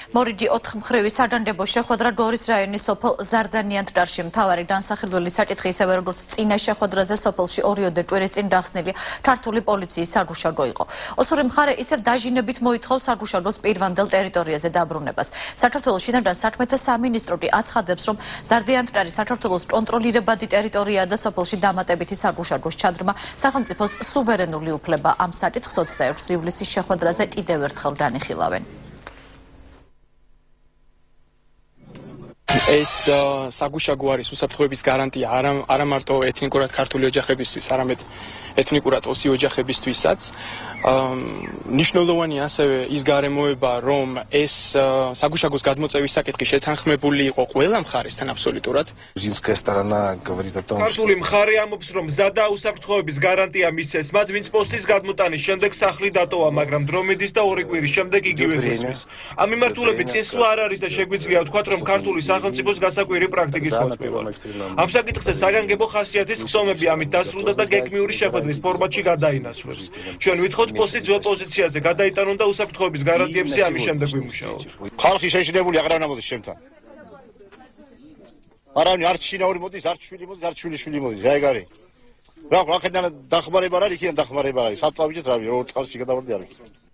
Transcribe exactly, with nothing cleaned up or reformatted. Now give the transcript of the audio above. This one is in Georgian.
მორიგი ოთხმხრივი საგანგებო შეხვედრა გორის რაიონის სოფელ ზარდიაანთკარში მთავარი განსახილველი საკითხი ისევე როგორც წინა შეხვედრაზე სოფელში ორიოდე კვირის წინ გახსნილი ქართული პოლიციის საგუშაგო იყო. ოსური მხარე ისევ დაჟინებით მოითხოვს საგუშაგოს პირვანდელ ტერიტორიაზე დაბრუნებას. საქართველოს შინაგან საქმეთა სამინისტრო კი აცხადებს, რომ ზარდიაანთკარი საქართველოს კონტროლირებადი ტერიტორიაა და სოფელში დამატებითი საგუშაგოს ჩადრმა სახელმწიფოს სუვერენული უფლება. ამ საკითხს ოცდაექვსი ივლისის შეხვედრაზე კიდევ ერთხელ განიხილავენ. ეს საგუშაგო არის უსაფრთხოების გარანტია არა მარტო ეთნიკურად ქართული ოჯახებისთვის, არამედ ეთნიკურად ოსი ოჯახებისთვისაც. მნიშვნელოვანი ასევე ის გარემოება, რომ ეს საგუშაგოს გადმოწევის საკითხი შეთანხმებული იყო ყველა მხარესთან აბსოლუტურად. ქართული მხარე ამბობს, რომ ზადა უსაფრთხოების გარანტია მისცეს მათ, ვინც პოსტის გადმოტანის შემდეგ სახლი დატოვა, მაგრამ დრო მიდის და ორი კვირის შემდეგ იგივე დღესმის. ამ მიმართულებით წესვლა არ არის და შეგვიძლია ვთქვათ, რომ ქართული სახელმწიფოს გასაკვირი პრაქტიკის მოწმევა. ამ საკითხზე საგანგებო ხასიათის ხსომები ამით დასრულდა და გეგმიური შეხვედრის ფორმატში გადაინაცვლეს. ჩვენ ვითხოვთ პოსტი ძველ პოზიციაზე გადაიტანონ და უსაფრთხოების გარანტიებზე ამის შემდეგ ვიმუშაოთ. ხალხი შეშინებული აღარ ამოდის შემთან. არავინ არ შინაური მოდის, არ შვილი მოდის, არ შვილი შვილი მოდის. აი ეგ არის. რა, ახლა დახმარება არ არის, იქიდან დახმარება არის. საწავიჯეთ რავი, ორ წყალში გადავარდი არ ვიცი.